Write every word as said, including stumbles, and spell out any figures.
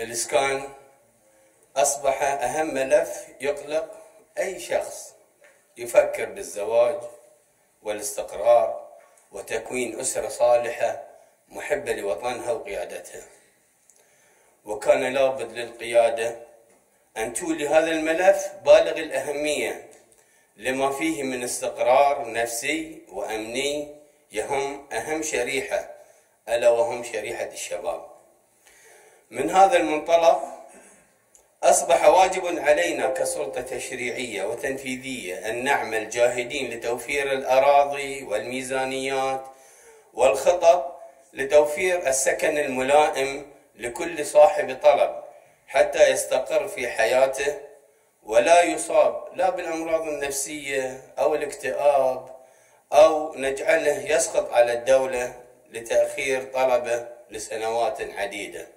الإسكان أصبح أهم ملف يقلق أي شخص يفكر بالزواج والاستقرار وتكوين أسرة صالحة محبة لوطنها وقيادتها، وكان لابد للقيادة أن تولي هذا الملف بالغ الأهمية لما فيه من استقرار نفسي وأمني يهم أهم شريحة ألا وهم شريحة الشباب. من هذا المنطلق أصبح واجب علينا كسلطة تشريعية وتنفيذية أن نعمل جاهدين لتوفير الأراضي والميزانيات والخطط لتوفير السكن الملائم لكل صاحب طلب حتى يستقر في حياته ولا يصاب لا بالأمراض النفسية أو الاكتئاب أو نجعله يسقط على الدولة لتأخير طلبه لسنوات عديدة.